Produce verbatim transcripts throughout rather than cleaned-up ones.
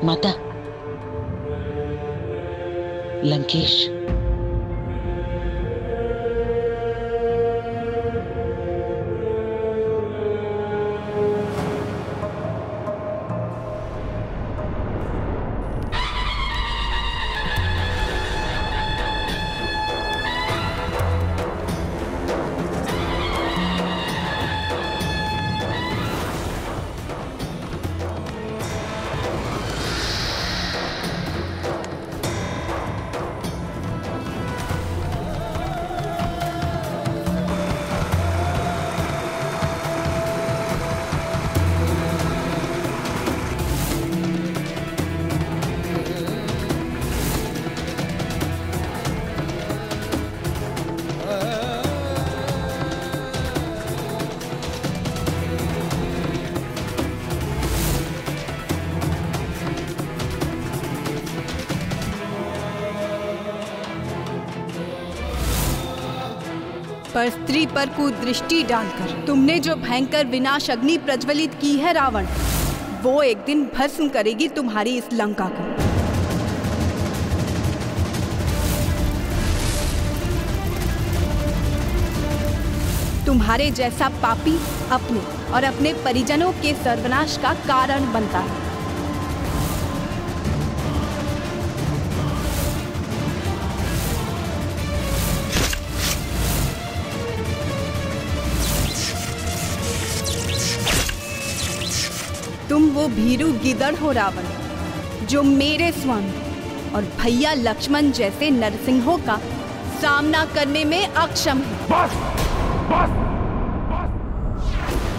माता, लंकेश पर स्त्री पर कुदृष्टि डालकर तुमने जो भयंकर विनाश अग्नि प्रज्वलित की है रावण, वो एक दिन भस्म करेगी तुम्हारी इस लंका को। तुम्हारे जैसा पापी अपने और अपने परिजनों के सर्वनाश का कारण बनता है। तुम वो भीरू गिदड़ हो रावण, जो मेरे स्वामी और भैया लक्ष्मण जैसे नरसिंहों का सामना करने में अक्षम है। बस, बस, बस।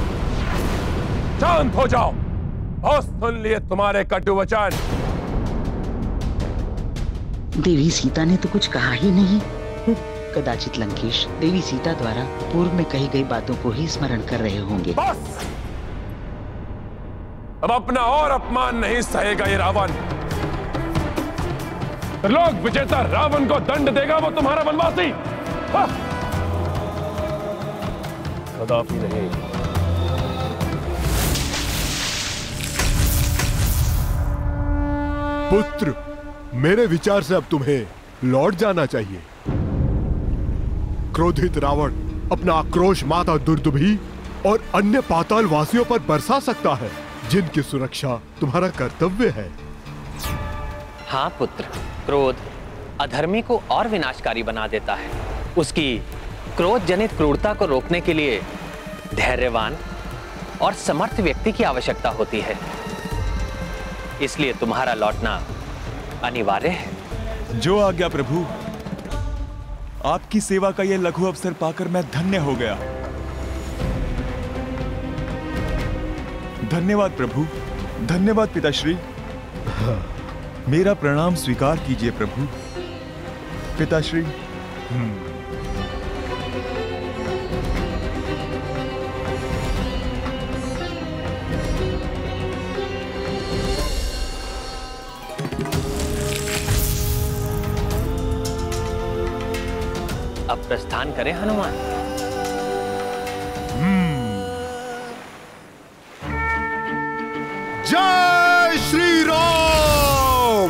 शांत हो जाओ और सुन लिए तुम्हारे कटु वचन। देवी सीता ने तो कुछ कहा ही नहीं। कदाचित लंकेश देवी सीता द्वारा पूर्व में कही गई बातों को ही स्मरण कर रहे होंगे। बस, अब अपना और अपमान नहीं सहेगा ये रावण। लोक विजेता रावण को दंड देगा वो तुम्हारा वनवासी। कदापि नहीं। पुत्र, मेरे विचार से अब तुम्हें लौट जाना चाहिए। क्रोधित रावण अपना आक्रोश माता दुर्दुभी और अन्य पाताल वासियों पर बरसा सकता है, जिनकी सुरक्षा तुम्हारा कर्तव्य है। हाँ पुत्र, क्रोध अधर्मी को और विनाशकारी बना देता है। उसकी क्रोध जनित क्रूरता को रोकने के लिए धैर्यवान और समर्थ व्यक्ति की आवश्यकता होती है। इसलिए तुम्हारा लौटना अनिवार्य है। जो आज्ञा प्रभु। आपकी सेवा का यह लघु अवसर पाकर मैं धन्य हो गया। धन्यवाद प्रभु, धन्यवाद पिताश्री। हाँ, मेरा प्रणाम स्वीकार कीजिए प्रभु। पिताश्री। हम्म। अब प्रस्थान करें हनुमान। जय श्री राम।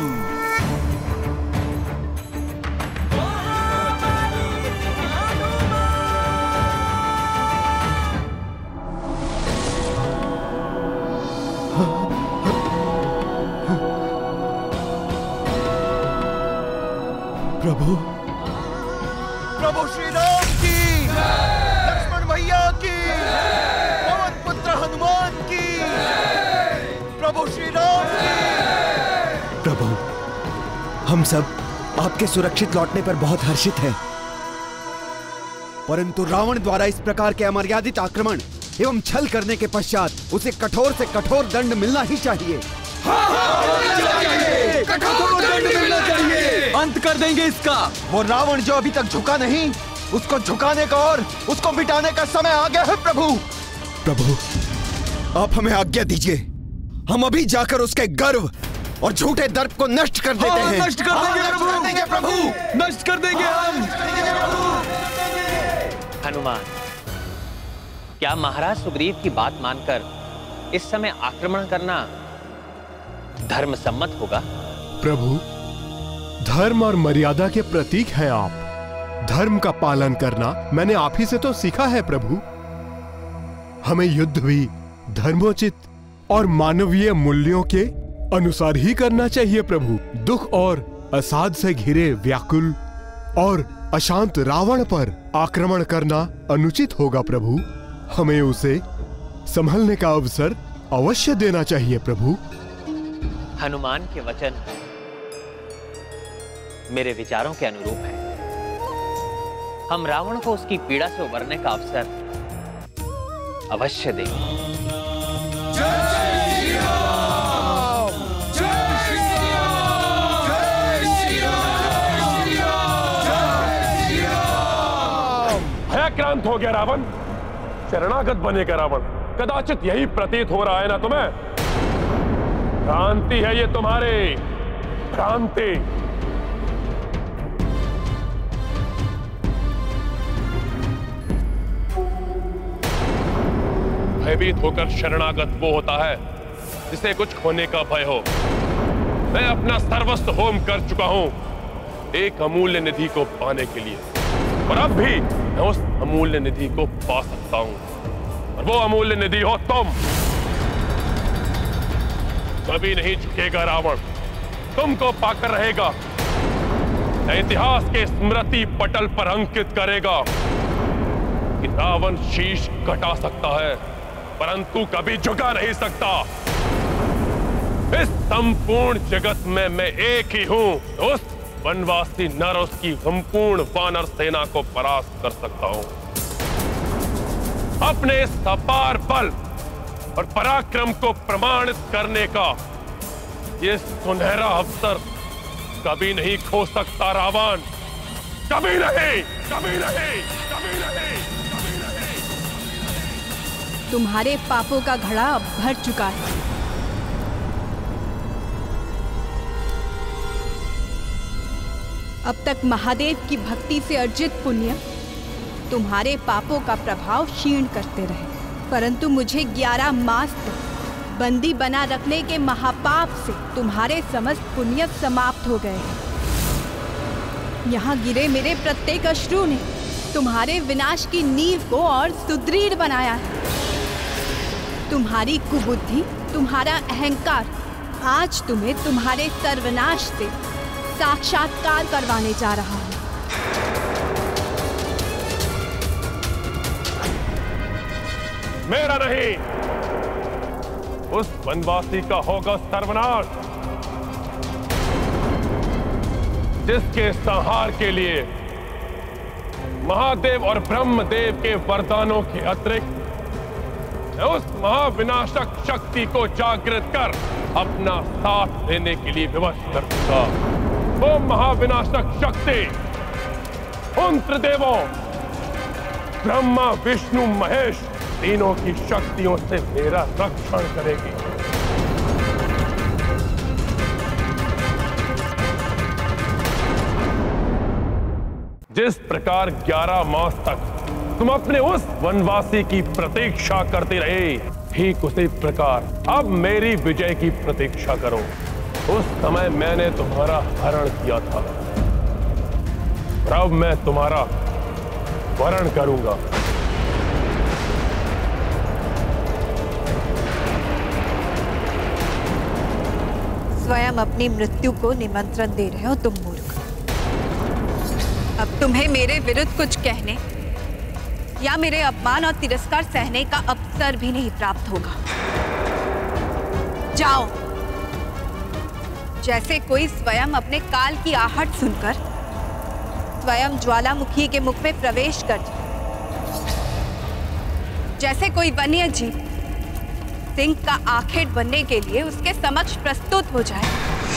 प्रभु, प्रभु श्री राम की, लक्ष्मण भैया की, पवन पुत्र हनुमान की, प्रभु श्री राम की। प्रभु, हम सब आपके सुरक्षित लौटने पर बहुत हर्षित हैं। परंतु रावण द्वारा इस प्रकार के अमर्यादित आक्रमण एवं छल करने के पश्चात उसे कठोर से कठोर दंड मिलना ही चाहिए। हाँ, हाँ, चाहिए। कठोर दंड मिलना चाहिए। अंत कर देंगे इसका। वो रावण जो अभी तक झुका नहीं, उसको झुकाने का और उसको मिटाने का समय आ गया है प्रभु। प्रभु, आप हमें आज्ञा दीजिए। हम अभी जाकर उसके गर्व और झूठे दर्प को नष्ट कर देते हैं। नष्ट कर देंगे प्रभु, प्रभु नष्ट कर देंगे हम। हनुमान, क्या महाराज सुग्रीव की बात मानकर इस समय आक्रमण करना धर्म सम्मत होगा? प्रभु, धर्म और मर्यादा के प्रतीक हैं आप। धर्म का पालन करना मैंने आप ही से तो सीखा है प्रभु। हमें युद्ध भी धर्मोचित और मानवीय मूल्यों के अनुसार ही करना चाहिए प्रभु। दुख और असाध से घिरे व्याकुल और अशांत रावण पर आक्रमण करना अनुचित होगा प्रभु। हमें उसे संभलने का अवसर अवश्य देना चाहिए प्रभु। हनुमान के वचन मेरे विचारों के अनुरूप है। हम रावण को उसकी पीड़ा से उबरने का अवसर अवश्य देंगे। भयाक्रांत हो गया रावण, शरणागत बनेगा रावण। कदाचित यही प्रतीत हो रहा है ना तुम्हें? भ्रांति है ये तुम्हारी, भ्रांति। भयभीत होकर शरणागत वो होता है जिसे कुछ खोने का भय हो। मैं अपना सर्वस्व होम कर चुका हूं एक अमूल्य निधि को पाने के लिए, और अब भी मैं उस अमूल्य निधि को पा सकता हूं, और वो अमूल्य निधि हो तुम। कभी नहीं झुकेगा रावण, तुमको पाकर रहेगा। इतिहास के स्मृति पटल पर अंकित करेगा कि रावण शीश कटा सकता है परंतु कभी झुका नहीं सकता। इस संपूर्ण जगत में मैं एक ही हूं, उस वनवासी नर उसकी संपूर्ण वानर सेना को परास्त कर सकता हूं। अपने इस अपार बल और पराक्रम को प्रमाणित करने का ये सुनहरा अवसर कभी नहीं खो सकता रावण, कभी नहीं, कभी नहीं, कभी नहीं, कभी नहीं। तुम्हारे पापों का घड़ा अब भर चुका है। अब तक महादेव की भक्ति से अर्जित पुण्य तुम्हारे पापों का प्रभाव क्षीण करते रहे, परंतु मुझे ग्यारह मास तक बंदी बना रखने के महापाप से तुम्हारे समस्त पुण्य समाप्त हो गए हैं। यहाँ गिरे मेरे प्रत्येक अश्रु ने तुम्हारे विनाश की नींव को और सुदृढ़ बनाया है। तुम्हारी कुबुद्धि, तुम्हारा अहंकार आज तुम्हें तुम्हारे सर्वनाश से साक्षात्कार करवाने जा रहा है। मेरा नहीं, उस वनवासी का होगा सर्वनाश, जिसके संहार के लिए महादेव और ब्रह्मदेव के वरदानों के अतिरिक्त उस महाविनाशक शक्ति को जागृत कर अपना साथ देने के लिए विवश कर दूंगा। वो महाविनाशक शक्ति उन त्रिदेवों ब्रह्मा, विष्णु, महेश तीनों की शक्तियों से मेरा रक्षण करेगी। जिस प्रकार ग्यारह मास तक तुम अपने उस वनवासी की प्रतीक्षा करते रहे, ठीक उसी प्रकार अब मेरी विजय की प्रतीक्षा करो। उस समय मैंने तुम्हारा हरण किया था, अब मैं तुम्हारा वरण करूंगा। स्वयं अपनी मृत्यु को निमंत्रण दे रहे हो तुम मूर्ख। अब तुम्हें मेरे विरुद्ध कुछ कहने या मेरे अपमान और तिरस्कार सहने का अवसर भी नहीं प्राप्त होगा। जाओ। जैसे कोई स्वयं अपने काल की आहट सुनकर स्वयं ज्वालामुखी के मुख में प्रवेश कर जाए, जैसे कोई वन्य जीव सिंह का आखेट बनने के लिए उसके समक्ष प्रस्तुत हो जाए,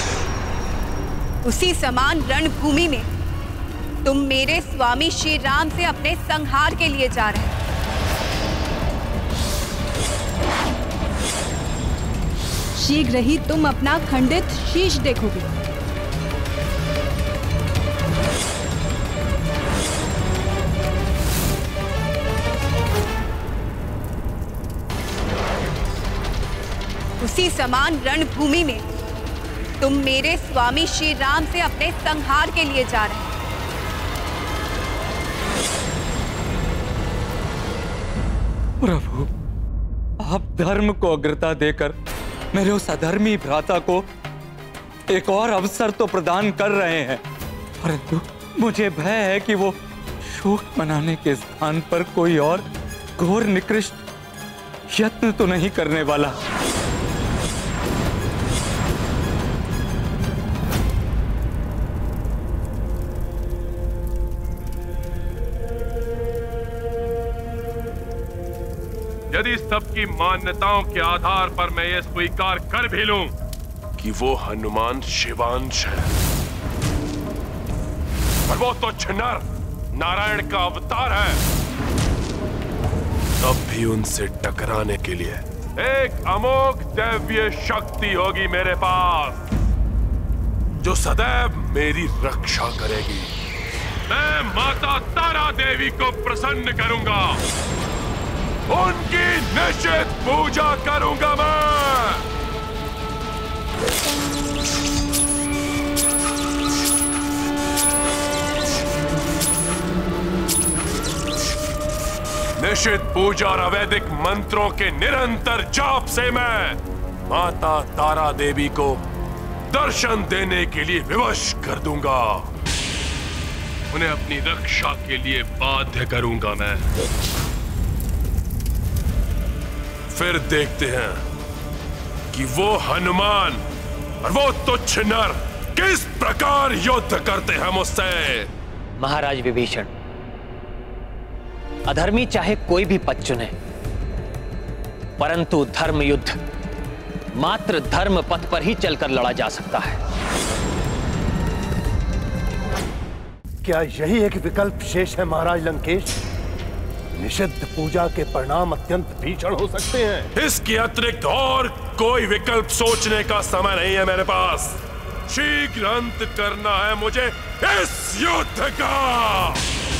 उसी समान रणभूमि में तुम मेरे स्वामी श्री राम से अपने संहार के लिए जा रहे हो। शीघ्र ही तुम अपना खंडित शीश देखोगे। उसी समान रणभूमि में तुम मेरे स्वामी श्री राम से अपने संहार के लिए जा रहे हैं। प्रभु, आप धर्म को अग्रता देकर मेरे उस अधर्मी भ्राता को एक और अवसर तो प्रदान कर रहे हैं, परंतु मुझे भय है कि वो शोक मनाने के स्थान पर कोई और घोर निकृष्ट यत्न तो नहीं करने वाला। यदि सबकी मान्यताओं के आधार पर मैं ये स्वीकार कर भी लूं कि वो हनुमान शिवांश है, पर वो तो नर नारायण का अवतार है, तब भी उनसे टकराने के लिए एक अमोघ दैवीय शक्ति होगी मेरे पास, जो सदैव मेरी रक्षा करेगी। मैं माता तारा देवी को प्रसन्न करूंगा, उनकी निश्चित पूजा करूंगा मैं। निश्चित पूजा और अवैधिक मंत्रों के निरंतर जाप से मैं माता तारा देवी को दर्शन देने के लिए विवश कर दूंगा, उन्हें अपनी रक्षा के लिए बाध्य करूंगा मैं। फिर देखते हैं कि वो हनुमान और वो तुच्छ नर किस प्रकार युद्ध करते हैं मुझसे। महाराज विभीषण, अधर्मी चाहे कोई भी पथ चुने, परंतु धर्म युद्ध मात्र धर्म पथ पर ही चलकर लड़ा जा सकता है। क्या यही एक विकल्प शेष है महाराज लंकेश? निषिद्ध पूजा के परिणाम अत्यंत भीषण हो सकते हैं। इसके अतिरिक्त और कोई विकल्प सोचने का समय नहीं है मेरे पास। शीघ्र अंत करना है मुझे इस युद्ध का।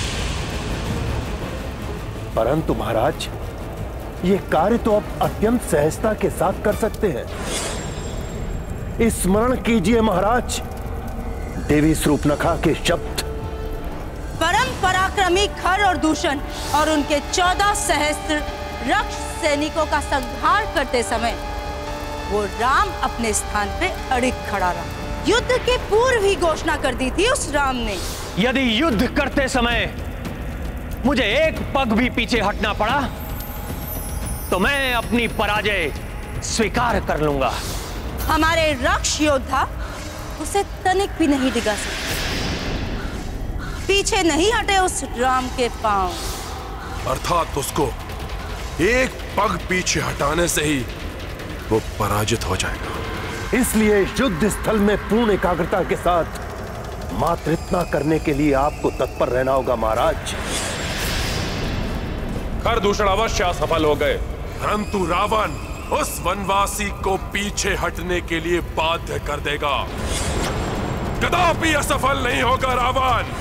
परंतु महाराज, ये कार्य तो आप अत्यंत सहजता के साथ कर सकते हैं। स्मरण कीजिए महाराज, देवी शूर्पणखा के शब्द। परम पराक्रमी खर और दूषण और उनके चौदह सहस्त्र रक्ष सैनिकों का संहार करते समय वो राम अपने स्थान पे अड़िग खड़ा रहा। युद्ध के पूर्व ही घोषणा कर दी थी उस राम ने। यदि युद्ध करते समय मुझे एक पग भी पीछे हटना पड़ा तो मैं अपनी पराजय स्वीकार कर लूंगा। हमारे रक्ष योद्धा उसे तनिक भी नहीं डिगा सकते। पीछे नहीं हटे उस राम के पांव। अर्थात उसको एक पग पीछे हटाने से ही वो पराजित हो जाएगा। इसलिए युद्ध स्थल में पूर्ण एकाग्रता के साथ मात्र इतना करने के लिए आपको तत्पर रहना होगा महाराज। खरदूषण अवश्य असफल हो गए, परंतु रावण उस वनवासी को पीछे हटने के लिए बाध्य कर देगा। कदापि असफल नहीं होगा रावण।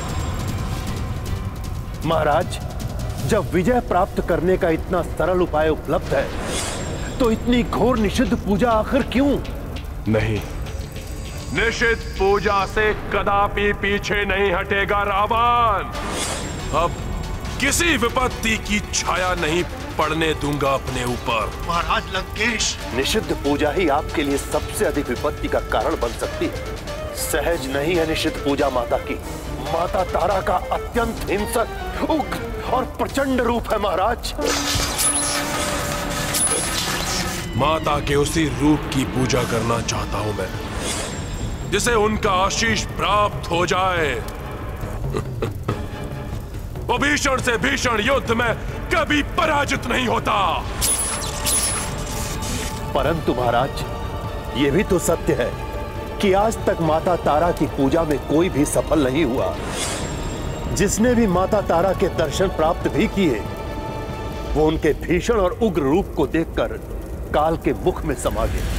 महाराज, जब विजय प्राप्त करने का इतना सरल उपाय उपलब्ध है तो इतनी घोर निषिद्ध पूजा आखिर क्यों? नहीं, निषिद्ध पूजा से कदापि पीछे नहीं हटेगा रावण। अब किसी विपत्ति की छाया नहीं पड़ने दूंगा अपने ऊपर। महाराज लंकेश, निषिद्ध पूजा ही आपके लिए सबसे अधिक विपत्ति का कारण बन सकती है। सहज नहीं है निषिद्ध पूजा माता की। माता तारा का अत्यंत हिंसक, उग्र और प्रचंड रूप है महाराज। माता के उसी रूप की पूजा करना चाहता हूं मैं, जिसे उनका आशीष प्राप्त हो जाए। वो भीषण से भीषण युद्ध में कभी पराजित नहीं होता। परंतु महाराज, ये भी तो सत्य है कि आज तक माता तारा की पूजा में कोई भी सफल नहीं हुआ। जिसने भी माता तारा के दर्शन प्राप्त भी किए, वो उनके भीषण और उग्र रूप को देखकर काल के मुख में समा गए।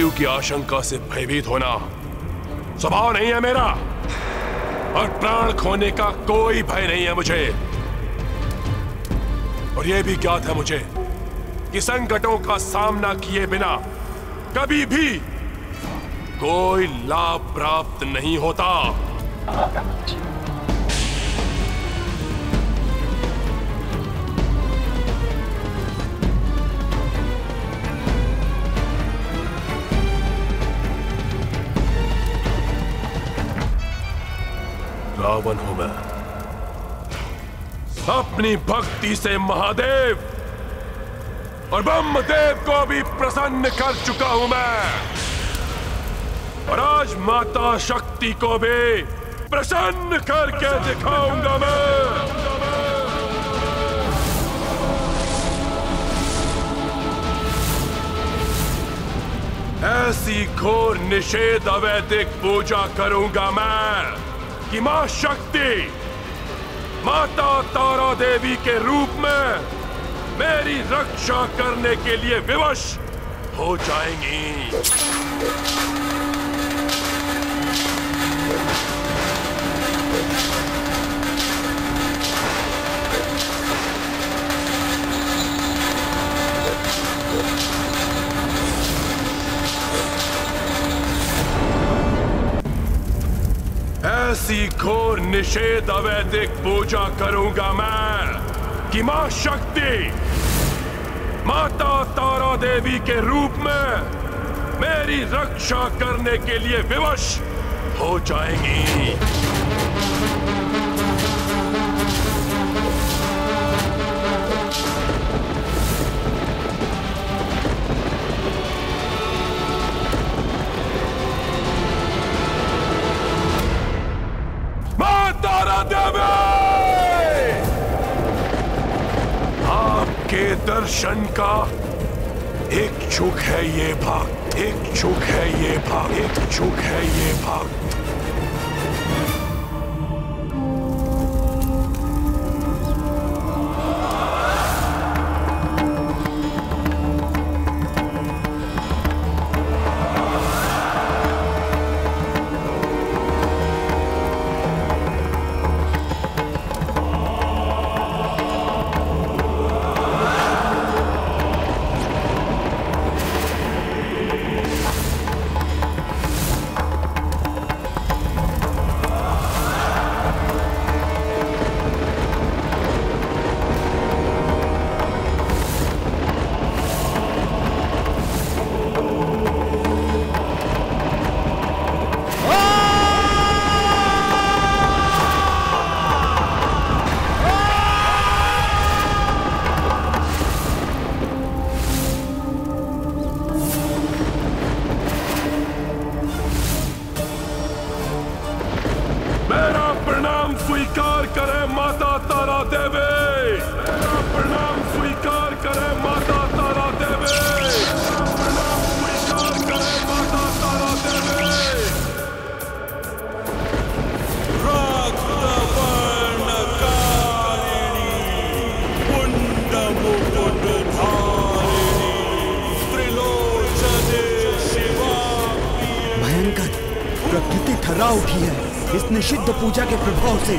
मृत्यु की आशंका से भयभीत होना स्वभाव नहीं है मेरा, और प्राण खोने का कोई भय नहीं है मुझे। और यह भी ज्ञात है मुझे कि संकटों का सामना किए बिना कभी भी कोई लाभ प्राप्त नहीं होता। रावण हूं मैं, अपनी भक्ति से महादेव और ब्रह्मदेव को भी प्रसन्न कर चुका हूं मैं, और आज माता शक्ति को भी प्रसन्न करके दिखाऊंगा मैं। ऐसी घोर निषेध अवैधिक पूजा करूंगा मैं कि मां शक्ति माता तारा देवी के रूप में मेरी रक्षा करने के लिए विवश हो जाएंगी। ऐसी घोर निषेध अवैधिक पूजा करूंगा मैं कि मां शक्ति माता तारा देवी के रूप में मेरी रक्षा करने के लिए विवश हो जाएंगी। आपके दर्शन का इच्छुक है ये भक्त, इच्छुक है ये भक्त, इच्छुक है ये भक्त। निषिद्ध पूजा के प्रभाव से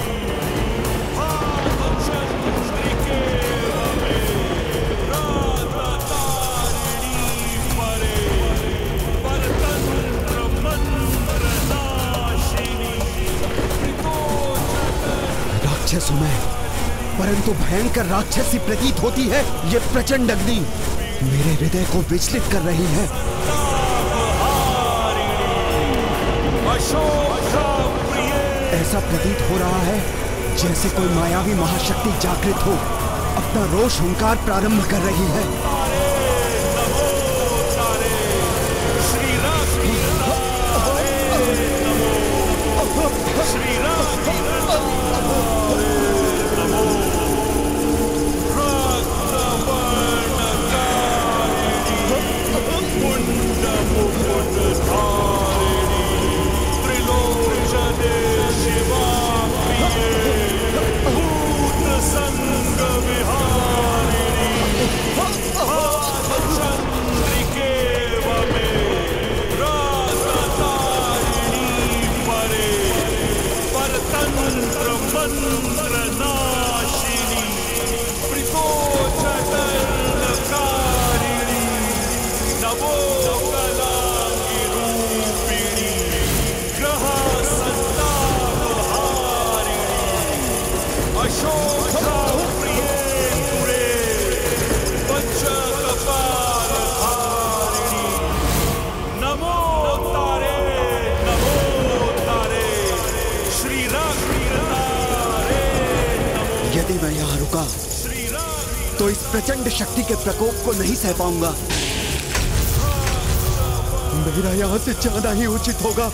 राक्षस हूं मैं, परंतु भयंकर राक्षसी प्रतीत होती है ये प्रचंड अग्नि मेरे हृदय को विचलित कर रही है। ऐसा प्रतीत हो रहा है जैसे कोई मायावी महाशक्ति जागृत हो, अपना रोष हुंकार प्रारंभ कर रही है। Oh! तंत्रनाशिनी प्रितोचतर्कारिणी नवो कलांगी रूपिणी ग्रह संतापहारिणी अशोका प्रिये पुरे पंचकपालधारिणी नमो तारे नमो तारे श्री राम यदि मैं यहाँ रुका तो इस प्रचंड शक्ति के प्रकोप को नहीं सह पाऊंगा। मेरा यहाँ से जाना ही उचित होगा।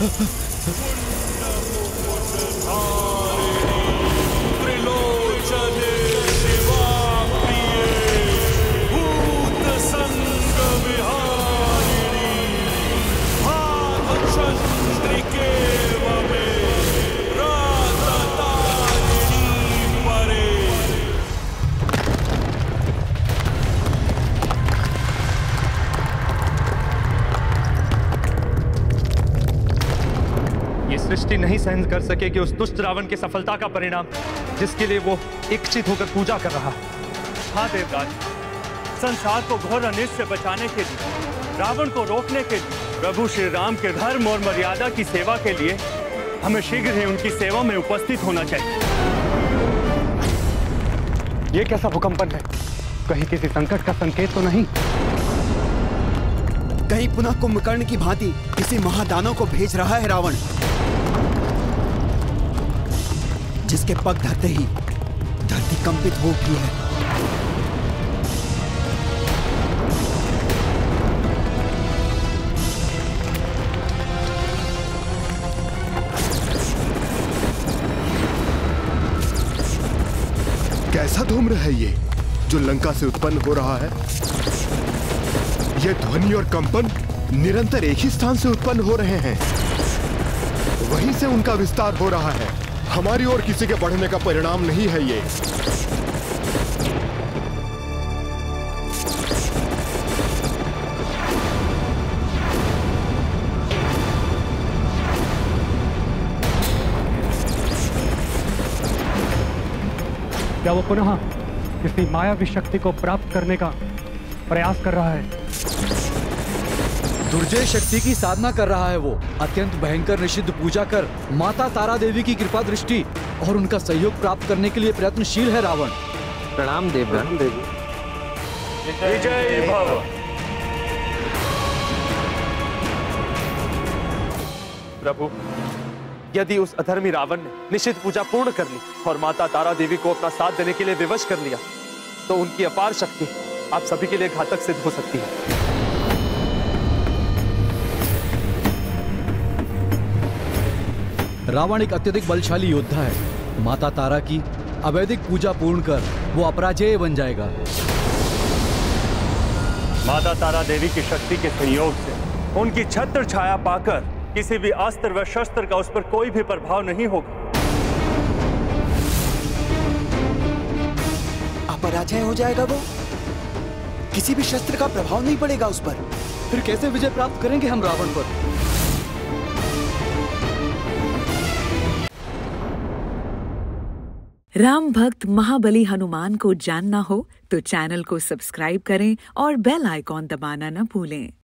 त्रिलोचने शिवा प्रिये भूत संग विहारिणी भागचंद्रिके वमे राततारिणी परे। ये सृष्टि नहीं सहन कर सकेगी उस दुष्ट रावण की सफलता का परिणाम जिसके लिए वो इच्छित होकर पूजा कर रहा। हाँ देवराज, संसार को घोर अनिष्ट से बचाने के लिए, रावण को रोकने के लिए, प्रभु श्री राम के धर्म और मर्यादा की सेवा के लिए हमें शीघ्र ही उनकी सेवा में उपस्थित होना चाहिए। ये कैसा भूकंपन है? कहीं किसी संकट का संकेत तो नहीं? कहीं पुनः कुंभकर्ण की भांति किसी महादानव को भेज रहा है रावण, जिसके पग धरते ही धरती कंपित हो उठी है। कैसा धूम्र है ये जो लंका से उत्पन्न हो रहा है? ये ध्वनि और कंपन निरंतर एक ही स्थान से उत्पन्न हो रहे हैं, वहीं से उनका विस्तार हो रहा है। हमारी ओर किसी के बढ़ने का परिणाम नहीं है ये। क्या वो पुनः किसी मायावी शक्ति को प्राप्त करने का प्रयास कर रहा है? दुर्जय शक्ति की साधना कर रहा है वो। अत्यंत भयंकर निषिद्ध पूजा कर माता तारा देवी की कृपा दृष्टि और उनका सहयोग प्राप्त करने के लिए प्रयत्नशील है रावण। प्रणाम देवगण। विजय भव। प्रभु, यदि उस अधर्मी रावण ने निषिद्ध पूजा पूर्ण कर ली और माता तारा देवी को अपना साथ देने के लिए विवश कर लिया, तो उनकी अपार शक्ति आप सभी के लिए घातक सिद्ध हो सकती है। रावण एक अत्यधिक बलशाली योद्धा है। माता तारा की अवैधिक पूजा पूर्ण कर वो अपराजेय बन जाएगा। माता तारा देवी की शक्ति के संयोग से उनकी छत्र छाया पाकर किसी भी अस्त्र व शस्त्र का उस पर कोई भी प्रभाव नहीं होगा। अपराजय हो जाएगा वो, किसी भी शस्त्र का प्रभाव नहीं पड़ेगा उस पर। फिर कैसे विजय प्राप्त करेंगे हम रावण पर? राम भक्त महाबली हनुमान को जानना हो तो चैनल को सब्सक्राइब करें और बेल आइकॉन दबाना न भूलें।